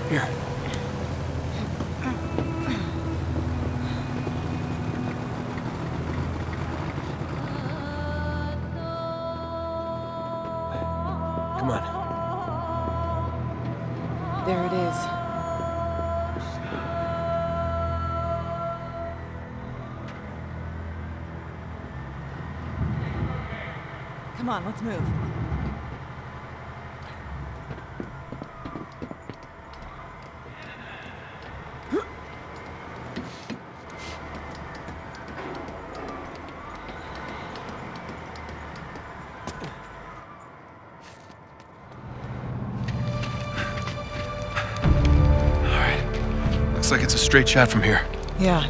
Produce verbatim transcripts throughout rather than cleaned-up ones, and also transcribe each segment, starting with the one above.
Here. Come on. There it is. Come on, let's move. Looks like it's a straight shot from here. Yeah.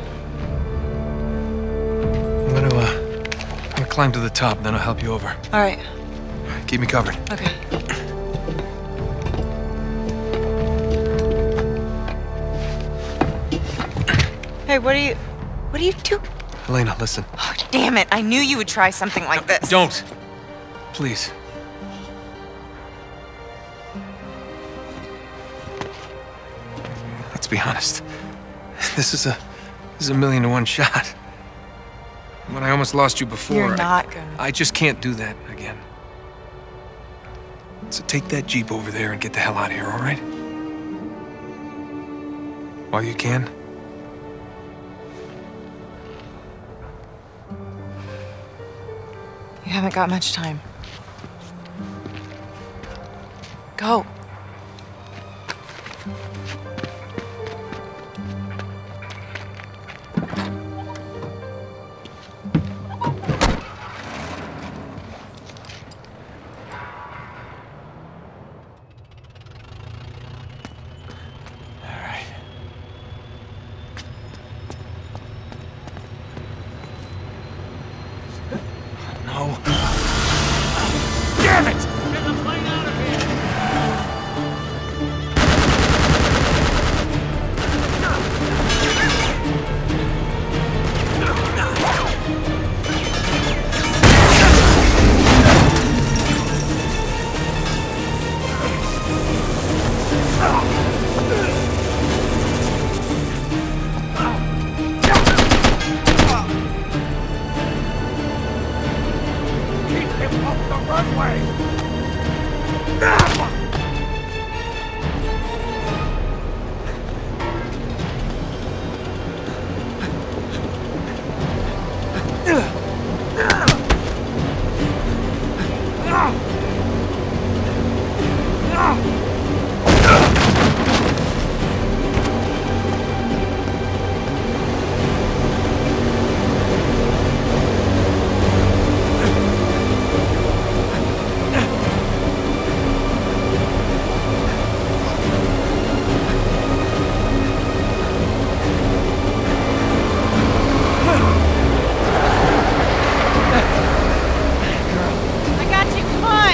I'm gonna, uh, I'm gonna climb to the top, and then I'll help you over. All right. Keep me covered. Okay. Hey, what are you... What are you doing? Elena, listen. Oh, damn it. I knew you would try something like this. Don't! Please. Let's be honest. This is a... This is a million to one shot. When I almost lost you before, You're not I, gonna... I just can't do that again. So take that Jeep over there and get the hell out of here, all right? While you can. You haven't got much time. Go. Damn it! Get the plane out of here! Keep him off the runway! I got you. Come on.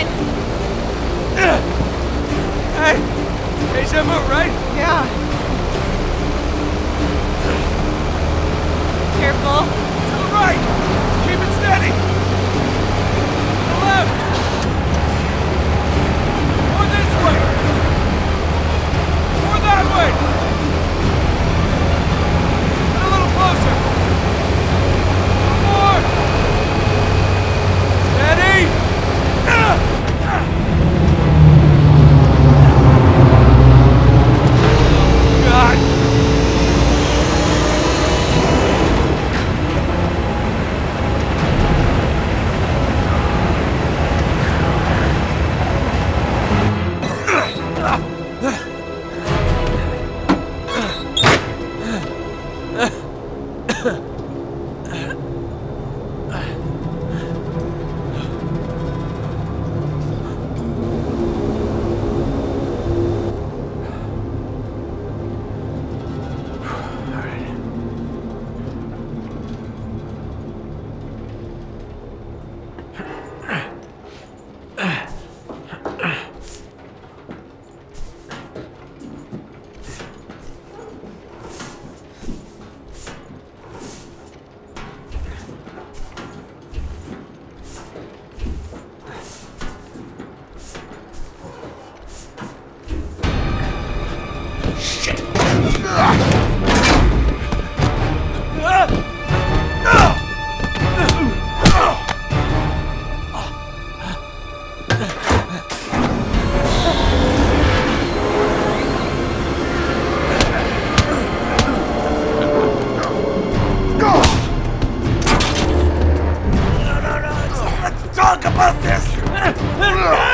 Ah!